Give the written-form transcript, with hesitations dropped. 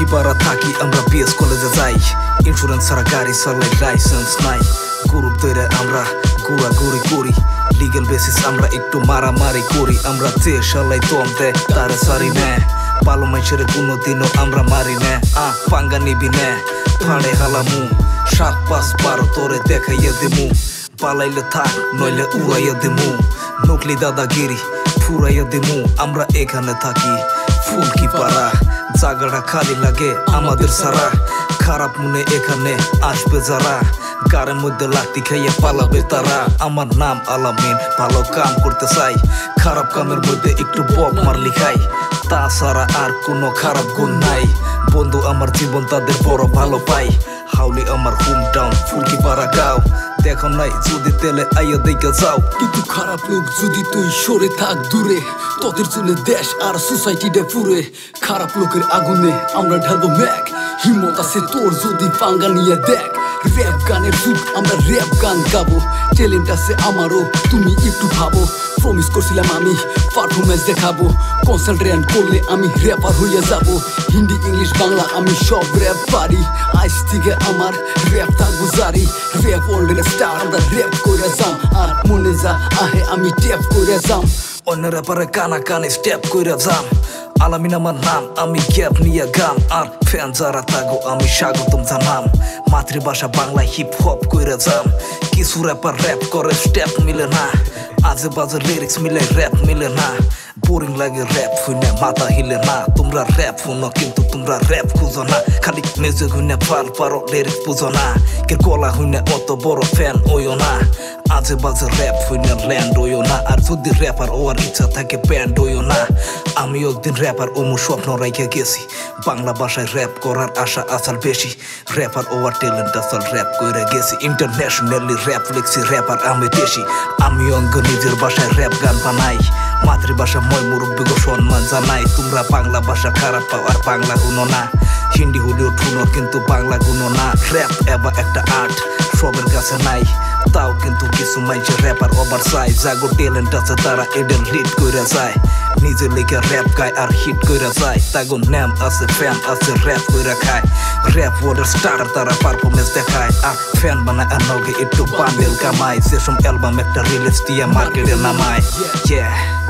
ফুলকিপাড়া থাকি আমরা বিএস কলেজে যাই ইন্স্যুরেন্স ছাড়া গাড়ি চালাই লাইসেন্স নাই গ্রুপ ধরে আমরা ঘোরাঘুরি করি লিগেল বেসিস আমরা একটু মারামারি করি আমরা যে শালাই দম দেয় তারা সারি নেয় ভালো মানুষের কোনোদিনও আমরা মারি না পাঙ্গা নিবি না ফাড়ে হালামু 7-5-12 তোরে দেখাইয়া দিমু পালাইলে থাক নইলে উড়াইয়া দিমু নকলি দাদাগিরি ফুরাইয়া দিমু আমরা এখানে থাকি ফুলকিপাড়া জায়গাটা খালি লাগে আমাদের সারা খারাপ মনে এখানে আসবে যারা গাড়ির মধ্যে লাঠি খাইয়া পালাবে তারা আমার নাম আলামিন ভালো কাম করতে চাই খারাপ কামের মধ্যে একটু বব মারলি খাই তাছাড়া আর কোনো খারাপ গুণ নাই বন্ধু আমার জীবন তাদের বড় ভালো পাই হাউলি আমার হোম টাউন ফুলকিপাড়া গাঁও দেখো নাই যদি তেলে আইয়া দেখে যাও কিন্তু খারাপ লোক যদি তুই সরে থাক দূরে তোদের চলে দেশ আর সোসাইটিটা পুরে খারাপ লোকের আগুনে আমরা ঢালবো ম্যাক হিম্মত আছে তোর যদি পাঙ্গা নিয়ে দেখ র‍্যাপ গানের যুগ আমরা র‍্যাপ গান গাবো ট্যালেন্ট আছে আমারও তুমি একটু ভাবো প্রমিস করছিলাম আমি পারফরমেন্স দেখাবো কনসেন্ট্রেট করলে আমি র্যাপার হইয়া যাব হিন্দি ইংলিশ বাংলা আমি সব র‍্যাপ পারি আজ থেকে আমার র‍্যাপ থাকবো জারি র‍্যাপ ওয়ার্ল্ডের স্টার আমরা র‍্যাপ কইরা যাম আর মনে যা আহে আমি ট্যাপ কইরা যাম অন্য র্যাপারে কানা কানে স্টেপ কইরা যাম আলামিন আমার নাম আমি গ্যাপ নিয়ে গাম আর ফ্যান যারা থাকো আমি স্বাগতম জানাম মাতৃভাষা বাংলা হিপ হপ কইরা যাম কিছু র্যাপার র‍্যাপ করে স্টেপ মিলে না আজে বাজে লিরিক্স মিলে র‍্যাপ মিলে না বোরিং লাগে র‍্যাপ শুনে মাথা হিলে না তোমরা র‍্যাপ শুনো কিন্তু তোমরা র‍্যাপ খুঁজো না খালি মিউজিক শুনে ফাল পারো লিরিক্স বুঝো না কে গলা শুনে অত বড় ফ্যান ওইও না আজে বাজে র‍্যাপ শুনে ল্যান্ড ওইও না আর যদি র‍্যাপার ওয়ার ইচ্ছা থাকে ব্যান্ড ওইও না আমি একদিন র‍্যাপার ওমু স্বপ্ন রাইখে গেছি বাংলা ভাষায় র‍্যাপ করার আশা আসল বেশি র‍্যাপার ওভার ট্যালেন্ট আসল র‍্যাপ কইরা গেছি ইন্টারন্যাশনালি র‍্যাপ লিখছি র‍্যাপার আমি দেশি আমি অঙ্গ নিজের ভাষায় র‍্যাপ গান বানাই মাতৃভাষা মই মুরব্বীকে সম্মান জানাই তোমরা বাংলা ভাষা খারাপ পাও আর বাংলা গুনো না হিন্দি হলেও ঠুনো কিন্তু বাংলা গুনো না র‍্যাপ এবার একটা আর্ট সবের কাছে নাই তাও কিন্তু কিছু মাইছে র‍্যাপার ওভার চাই জাগো ট্যালেন্ট আছে তারা এডেল লিড কইরা যায় নিজে লেখা র‍্যাপ গায় আর হিট কইরা যায় তাগো নাম আছে ফ্যান আছে র‍্যাপ কইরা খায় র‍্যাপ ওয়ার্ল্ডের স্টার তারা পারফরমেন্স দেখায় আর ফ্যান বানায় আর নগে একটু বান্ডেল কামায় সেসব অ্যালবাম একটা রিলিজ দিয়ে মার্কেটে নামায়